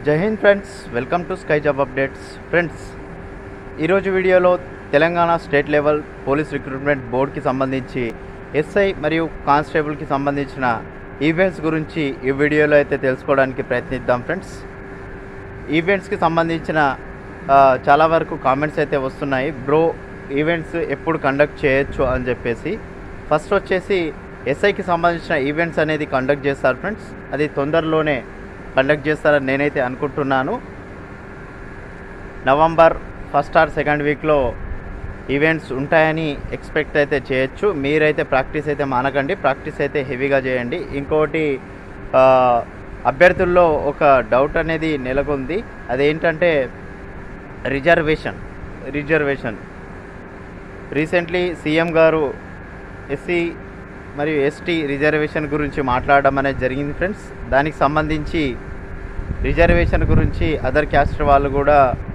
జై హింద్ friends, welcome to sky job updates. Friends, ఈరోజు వీడియోలో Telangana state level police recruitment బోర్డుకి సంబంధించి ఎస్ఐ మరియు కానిస్టేబుల్కి సంబంధించిన ఈవెంట్స్ గురించి ఈ వీడియోలో అయితే తెలుసుకోవడానికి ప్రయత్నిద్దాం. ఫ్రెండ్స్, ఈవెంట్స్కి సంబంధించిన చాలా వరకు కామెంట్స్ అయితే వస్తున్నాయి. బ్రో, ఈవెంట్స్ ఎప్పుడు కండక్ట్ చేయొచ్చు అని చెప్పేసి. ఫస్ట్ వచ్చేసి ఎస్ఐకి సంబంధించిన ఈవెంట్స్ అనేది కండక్ట్ చేస్తారు ఫ్రెండ్స్. అది తొందరలోనే కండక్ట్ చేస్తారని నేనైతే అనుకుంటున్నాను. నవంబర్ 1st or 2nd వీక్లో ఈవెంట్స్ ఉంటాయని ఎక్స్పెక్ట్ అయితే చేయొచ్చు. మీరైతే ప్రాక్టీస్ అయితే మానకండి, ప్రాక్టీస్ అయితే హెవీగా చేయండి. ఇంకోటి, అభ్యర్థుల్లో ఒక డౌట్ అనేది నెలకొంది. అదేంటంటే రిజర్వేషన్. రీసెంట్లీ సీఎం గారు ఎస్సీ మరియు ఎస్టీ రిజర్వేషన్ గురించి మాట్లాడడం అనేది జరిగింది ఫ్రెండ్స్. దానికి సంబంధించి రిజర్వేషన్ గురించి అదర్ క్యాస్ట్ వాళ్ళు కూడా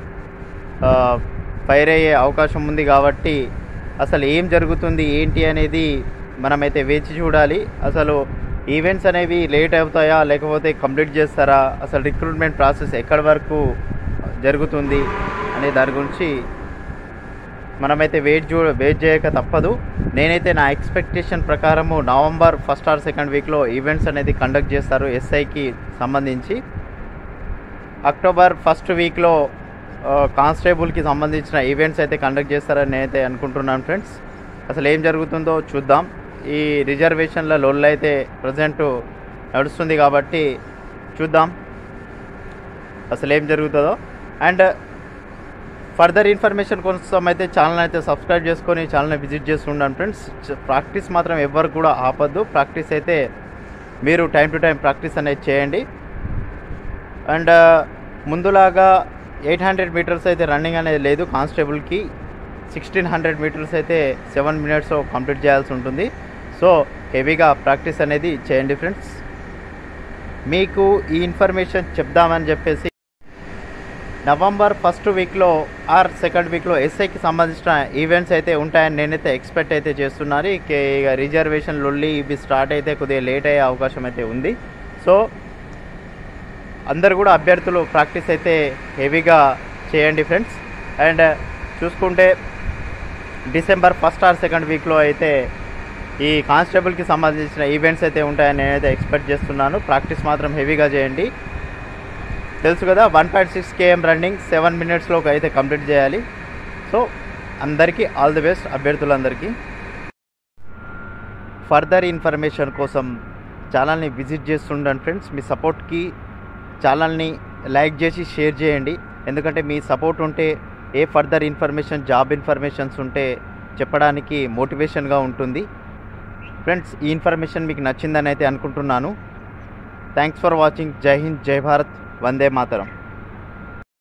ఫైర్ అయ్యే అవకాశం ఉంది. కాబట్టి అసలు ఏం జరుగుతుంది ఏంటి అనేది మనమైతే వేచి చూడాలి. అసలు ఈవెంట్స్ అనేవి లేట్ అవుతాయా లేకపోతే కంప్లీట్ చేస్తారా, అసలు రిక్రూట్మెంట్ ప్రాసెస్ ఎక్కడి వరకు జరుగుతుంది అనే దాని గురించి మనమైతే వెయిట్ చేయక తప్పదు. నేనైతే నా ఎక్స్పెక్టేషన్ ప్రకారము నవంబర్ 1st or 2nd వీక్లో ఈవెంట్స్ అనేది కండక్ట్ చేస్తారు ఎస్ఐకి సంబంధించి. అక్టోబర్ 1st వీక్లో కానిస్టేబుల్కి సంబంధించిన ఈవెంట్స్ అయితే కండక్ట్ చేస్తారని నేనైతే అనుకుంటున్నాను ఫ్రెండ్స్. అసలు ఏం జరుగుతుందో చూద్దాం. ఈ రిజర్వేషన్ల లొల్లు అయితే ప్రజెంట్ నడుస్తుంది కాబట్టి చూద్దాం అసలు ఏం జరుగుతుందో. అండ్ ఫర్దర్ ఇన్ఫర్మేషన్ కోసం అయితే ఛానల్ అయితే సబ్స్క్రైబ్ చేసుకొని ఛానల్ని విజిట్ చేస్తుండండి ఫ్రెండ్స్. ప్రాక్టీస్ మాత్రం ఎవ్వరు కూడా ఆపద్దు. ప్రాక్టీస్ అయితే మీరు టైం టు టైం ప్రాక్టీస్ అనేది చేయండి. అండ్ ముందులాగా 800 మీటర్స్ అయితే రన్నింగ్ అనేది లేదు. కానిస్టేబుల్కి 1600 మీటర్స్ అయితే 7 minutesలో కంప్లీట్ చేయాల్సి ఉంటుంది. సో హెవీగా ప్రాక్టీస్ అనేది చేయండి ఫ్రెండ్స్. మీకు ఈ ఇన్ఫర్మేషన్ చెప్దామని చెప్పేసి నవంబర్ 1st వీక్లో ఆర్ 2nd వీక్లో ఎస్ఐకి సంబంధించిన ఈవెంట్స్ అయితే ఉంటాయని నేనైతే ఎక్స్పెక్ట్ అయితే చేస్తున్నాను. ఇక రిజర్వేషన్ లొల్లి ఇవి స్టార్ట్ అయితే కొద్దిగా లేట్ అయ్యే అవకాశం అయితే ఉంది. సో అందరు కూడా అభ్యర్థులు ప్రాక్టీస్ అయితే హెవీగా చేయండి ఫ్రెండ్స్. అండ్ చూసుకుంటే డిసెంబర్ 1st or 2nd వీక్లో అయితే ఈ కానిస్టేబుల్కి సంబంధించిన ఈవెంట్స్ అయితే ఉంటాయని నేనైతే ఎక్స్పెక్ట్ చేస్తున్నాను. ప్రాక్టీస్ మాత్రం హెవీగా చేయండి. తెలుసు కదా, 1.6 km రన్నింగ్ 7 minutesలోకి అయితే కంప్లీట్ చేయాలి. సో అందరికీ ఆల్ ది బెస్ట్ అభ్యర్థులందరికీ. ఫర్దర్ ఇన్ఫర్మేషన్ కోసం ఛానల్ని విజిట్ చేస్తుండండి ఫ్రెండ్స్. మీ సపోర్ట్కి ఛానల్ని లైక్ చేసి షేర్ చేయండి. ఎందుకంటే మీ సపోర్ట్ ఉంటే a further information, job informations ఉంటే చెప్పడానికి మోటివేషన్గా ఉంటుంది. ఫ్రెండ్స్, ఈ ఇన్ఫర్మేషన్ మీకు నచ్చిందని అయితే అనుకుంటున్నాను. Thanks for watching. జై హింద్, జై భారత్, వందే మాతరం.